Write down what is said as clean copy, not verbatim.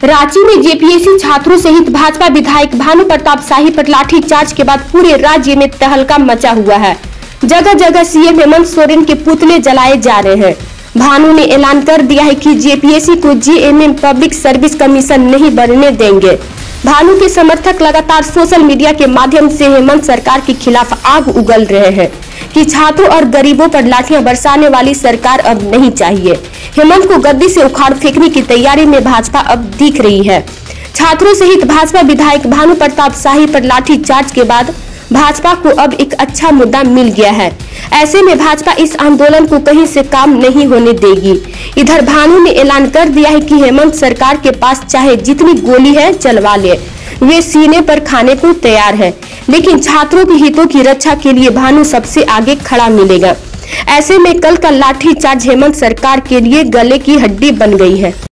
रांची में जेपीएससी छात्रों सहित भाजपा विधायक भानु प्रताप शाही पर लाठीचार्ज के बाद पूरे राज्य में तहलका मचा हुआ है। जगह जगह सीएम हेमंत सोरेन के पुतले जलाए जा रहे हैं। भानु ने ऐलान कर दिया है कि जेपीएससी को जेएमएम पब्लिक सर्विस कमीशन नहीं बनने देंगे। भानु के समर्थक लगातार सोशल मीडिया के माध्यम से हेमंत सरकार के खिलाफ आग उगल रहे हैं कि छात्रों और गरीबों पर लाठियां बरसाने वाली सरकार अब नहीं चाहिए। हेमंत को गद्दी से उखाड़ फेंकने की तैयारी में भाजपा अब दिख रही है। छात्रों सहित भाजपा विधायक भानु प्रताप शाही पर लाठीचार्ज के बाद भाजपा को अब एक अच्छा मुद्दा मिल गया है। ऐसे में भाजपा इस आंदोलन को कहीं से काम नहीं होने देगी। इधर भानु ने ऐलान कर दिया है कि हेमंत सरकार के पास चाहे जितनी गोली है चलवा ले, वे सीने पर खाने को तैयार है, लेकिन छात्रों के हितों की रक्षा के लिए भानु सबसे आगे खड़ा मिलेगा। ऐसे में कल का लाठीचार्ज हेमंत सरकार के लिए गले की हड्डी बन गई है।